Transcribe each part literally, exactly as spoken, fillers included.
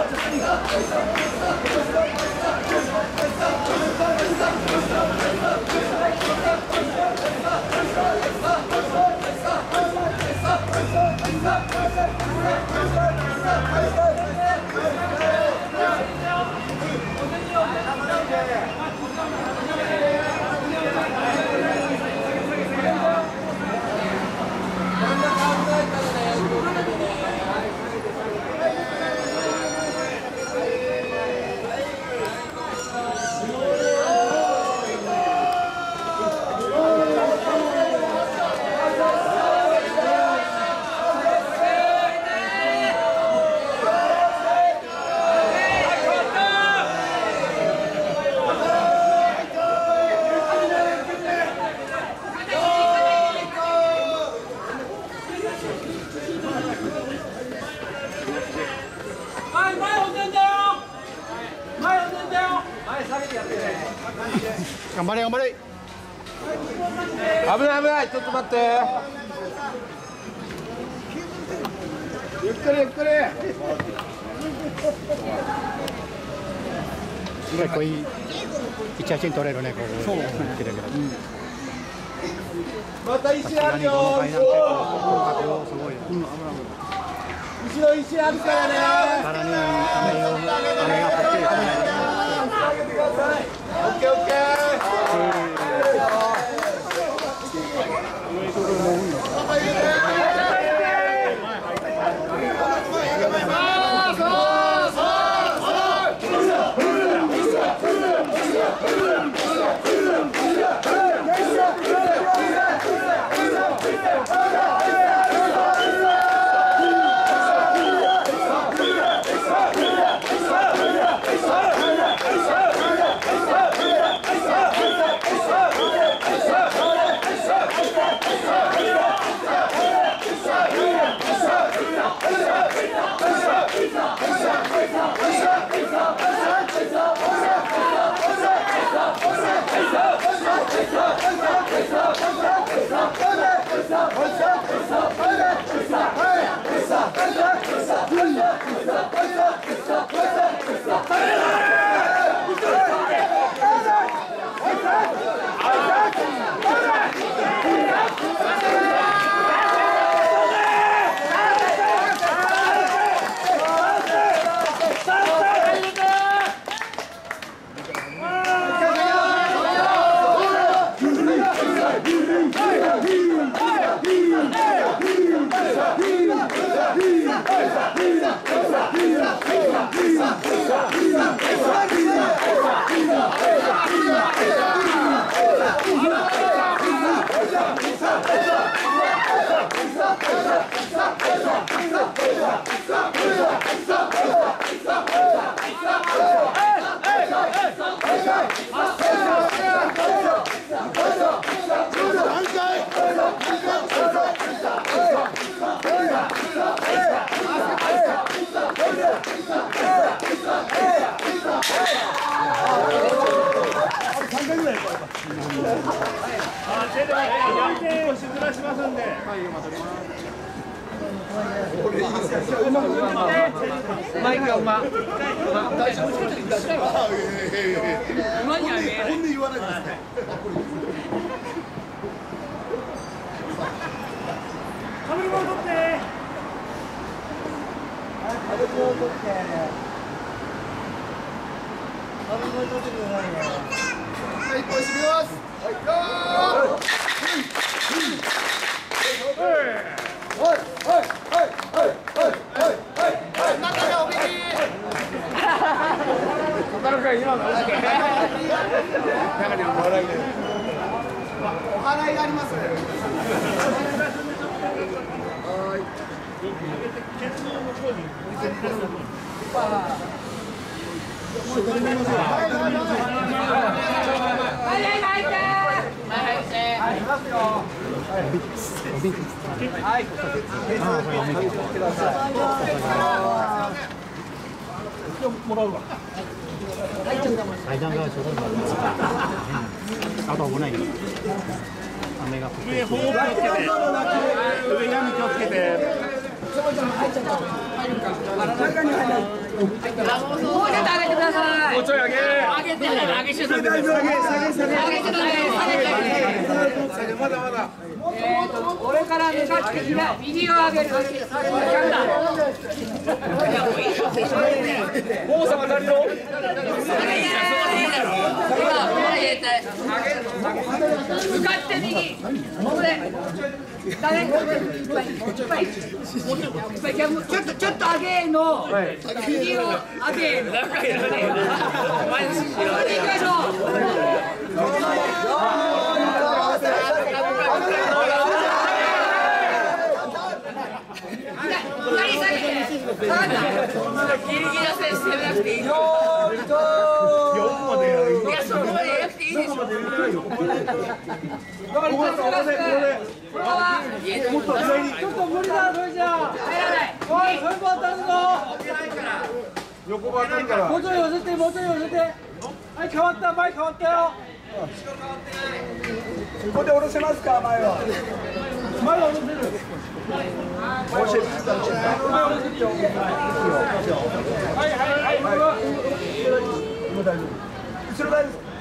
頑張れ頑張れ。 危ない危ない、ちょっと待って。ゆっくりゆっくり。 すごいこういい一写真撮れるね、ここ。そう。 また石あるよ。後ろ石あるからね。 さらに雨を雨が降ってるからね。 オッケーオッケー。 マイクがうま。大丈夫ですか？うまいやね。本音言わないでください。カメラマン撮って。カメラマン撮って。カメラマン撮ってくださいね。 はい、一本締めます。はい、よー。はいはいはいはいはいはいはい。中でお右。他の回今の。中でお笑いで。お払いがあります。はい。はいはいはい。はい、いますよ。はい。もらうわ。 階段がちょうどあと危ないよ。雨が降って。 上方向気をつけて。上に気をつけて。中に入らない。 もうちょっと上げてください。もうちょい上げ。上げて、上げして、下げて。下げ、下げ、下げ。上げて、下げて。まだまだ。えっと、これから向かって左、右を上げる。王様なりの。向かって右。ここで。だね。いっぱい、いっぱい。ちょっと、ちょっと上げの。右を上げる。なんかやらねえよ。前に行きましょう。ギリギリの選手攻めなくていいよ。いや、そこまでやらなくていいでしょ。頑張ります。これはちょっと無理だ、それじゃあ。入らない。おい、それも当たるぞ。横も当たるから。もうちょい寄せて、もうちょい寄せて。はい、変わった、前変わったよ。ここで下ろせますか、前は。前は下ろせる。はいはいはい。今大丈夫。後ろ大丈夫。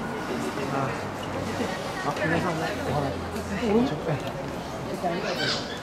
あ、皆さんもお話。